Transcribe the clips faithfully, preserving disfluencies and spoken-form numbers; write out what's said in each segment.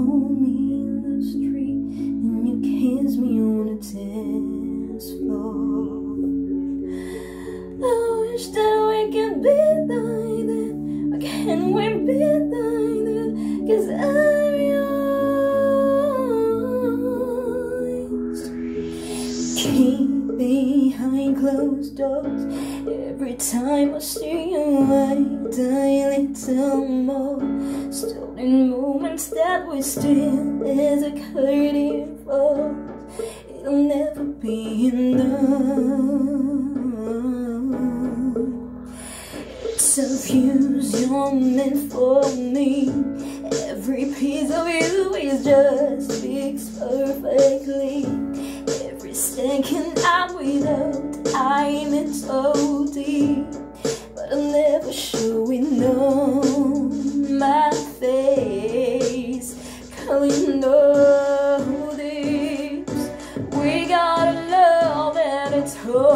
hold me in the street and you kiss me on the dance floor. I wish that we could be like that. Why can't we be like that? 'Cause I'm yours. Keep behind closed doors. Every time I see you, I die a little more. Stolen moments that we steal as a curtain falls. It'll never be enough. It's obvious you're meant for me. Every piece of you is just fixed perfectly. Every second I'm without, I'm in so deep. But I'll never show it on my face. 'Cause you know this, we got a love and it's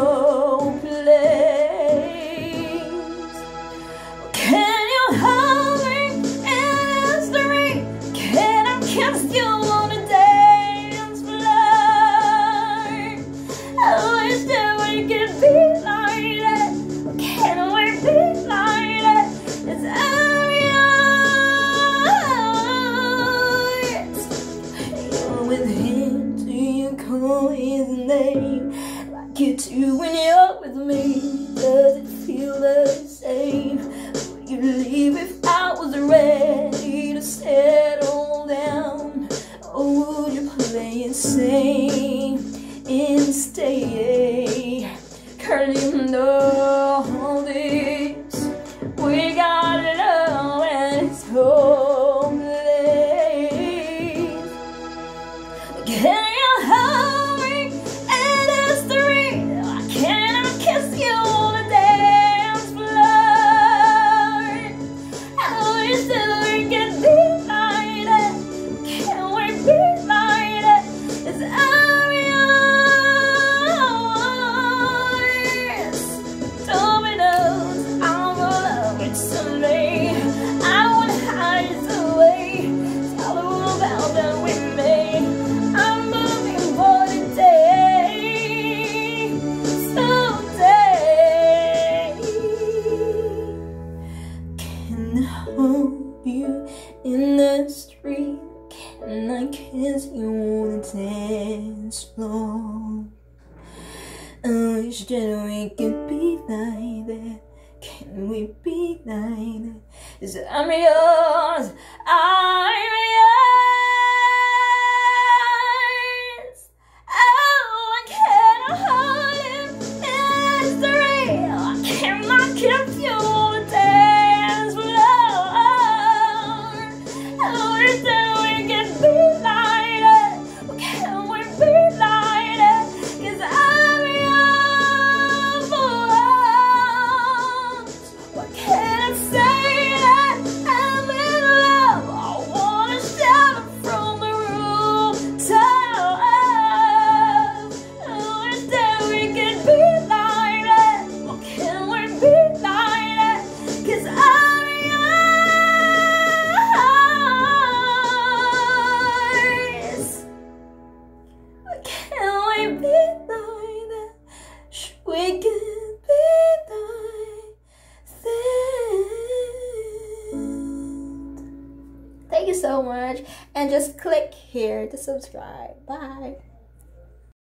hopeless. Can you hold me in this dream? Can I kiss you on the dance floor? I wish that we could be like that. Can we be like that? 'Cause I'm yours. You're with him, do you call his name? Like you do when you're with me. Does it feel the same? Would you leave if I was ready to settle down? Or would you play it safe and stay? 'Cause you know this, we got love and it's hopeless. Can you hold me in the street? Why can't I kiss you on the dance floor? I wish that we could be like that. Can we be like that? 'Cause I'm yours. Dominoes, I'm in love with somebody. I want hides away. Tell all about that with me. I'm moving for the day, someday. Can I hold you in the street? Can I kiss you on the dance floor? I wish that we could be like that. Can we be like that? 'Cause I'm yours, I'm yours. Oh, can I hold you in the street? Can I kiss you on the dance floor? I wish that we could be like that. Can we be like that? 'Cause I'm yours. Why can't I say that I'm in love? I wanna shout it from the rooftop. I wish that we could be like that. Why can't we be like that? 'Cause I'm yours. Why can't we be like that? Should we could be like that? Thank you so much, and just click here to subscribe. Bye.